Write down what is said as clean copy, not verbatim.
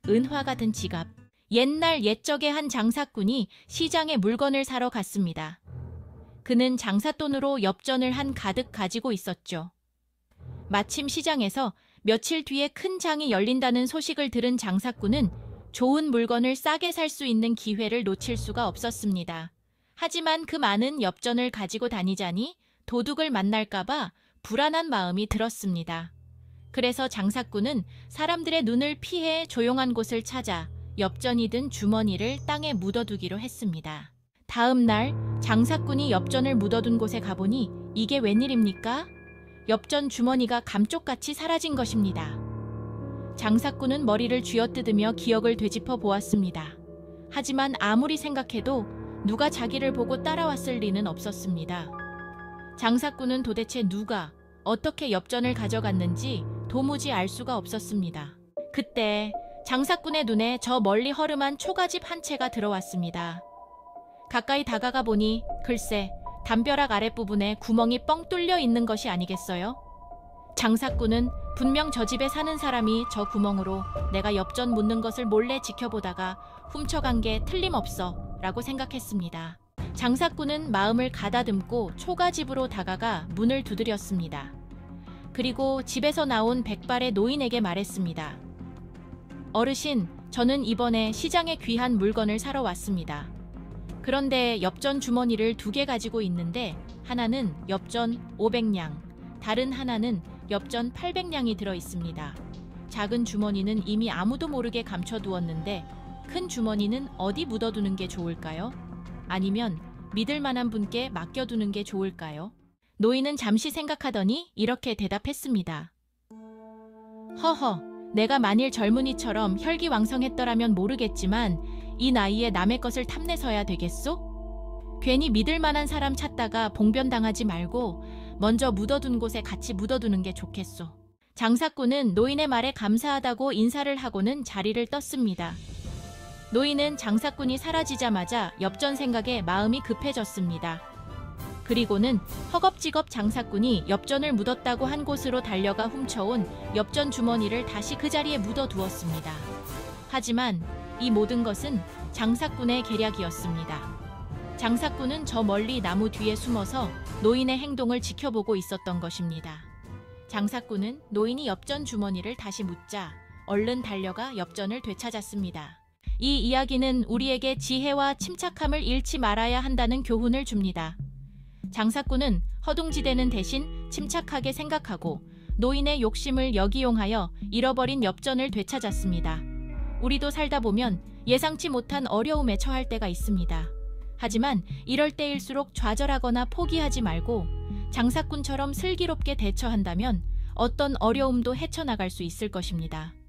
은화 같은 지갑. 옛날 옛적에 한 장사꾼이 시장에 물건을 사러 갔습니다. 그는 장삿돈으로 엽전을 한 가득 가지고 있었죠. 마침 시장에서 며칠 뒤에 큰 장이 열린다는 소식을 들은 장사꾼은 좋은 물건을 싸게 살 수 있는 기회를 놓칠 수가 없었습니다. 하지만 그 많은 엽전을 가지고 다니자니 도둑을 만날까봐 불안한 마음이 들었습니다. 그래서 장사꾼은 사람들의 눈을 피해 조용한 곳을 찾아 엽전이 든 주머니를 땅에 묻어두기로 했습니다. 다음 날 장사꾼이 엽전을 묻어둔 곳에 가보니 이게 웬일입니까? 엽전 주머니가 감쪽같이 사라진 것입니다. 장사꾼은 머리를 쥐어뜯으며 기억을 되짚어 보았습니다. 하지만 아무리 생각해도 누가 자기를 보고 따라왔을 리는 없었습니다. 장사꾼은 도대체 누가 어떻게 엽전을 가져갔는지 도무지 알 수가 없었습니다. 그때 장사꾼의 눈에 저 멀리 허름한 초가집 한 채가 들어왔습니다. 가까이 다가가 보니 글쎄 담벼락 아랫부분에 구멍이 뻥 뚫려 있는 것이 아니겠어요? 장사꾼은 분명 저 집에 사는 사람이 저 구멍으로 내가 엽전 묻는 것을 몰래 지켜보다가 훔쳐간 게 틀림없어 라고 생각했습니다. 장사꾼은 마음을 가다듬고 초가집으로 다가가 문을 두드렸습니다. 그리고 집에서 나온 백발의 노인에게 말했습니다. 어르신, 저는 이번에 시장에 귀한 물건을 사러 왔습니다. 그런데 엽전 주머니를 2개 가지고 있는데 하나는 엽전 500냥, 다른 하나는 엽전 800냥이 들어 있습니다. 작은 주머니는 이미 아무도 모르게 감춰두었는데 큰 주머니는 어디 묻어두는 게 좋을까요? 아니면 믿을 만한 분께 맡겨두는 게 좋을까요? 노인은 잠시 생각하더니 이렇게 대답했습니다. 허허, 내가 만일 젊은이처럼 혈기왕성했더라면 모르겠지만 이 나이에 남의 것을 탐내서야 되겠소? 괜히 믿을 만한 사람 찾다가 봉변당하지 말고 먼저 묻어둔 곳에 같이 묻어두는 게 좋겠소. 장사꾼은 노인의 말에 감사하다고 인사를 하고는 자리를 떴습니다. 노인은 장사꾼이 사라지자마자 엽전 생각에 마음이 급해졌습니다. 그리고는 허겁지겁 장사꾼이 엽전을 묻었다고 한 곳으로 달려가 훔쳐온 엽전 주머니를 다시 그 자리에 묻어두었습니다. 하지만 이 모든 것은 장사꾼의 계략이었습니다. 장사꾼은 저 멀리 나무 뒤에 숨어서 노인의 행동을 지켜보고 있었던 것입니다. 장사꾼은 노인이 엽전 주머니를 다시 묻자 얼른 달려가 엽전을 되찾았습니다. 이 이야기는 우리에게 지혜와 침착함을 잃지 말아야 한다는 교훈을 줍니다. 장사꾼은 허둥지대는 대신 침착하게 생각하고 노인의 욕심을 역이용하여 잃어버린 엽전을 되찾았습니다. 우리도 살다 보면 예상치 못한 어려움에 처할 때가 있습니다. 하지만 이럴 때일수록 좌절하거나 포기하지 말고 장사꾼처럼 슬기롭게 대처한다면 어떤 어려움도 헤쳐나갈 수 있을 것입니다.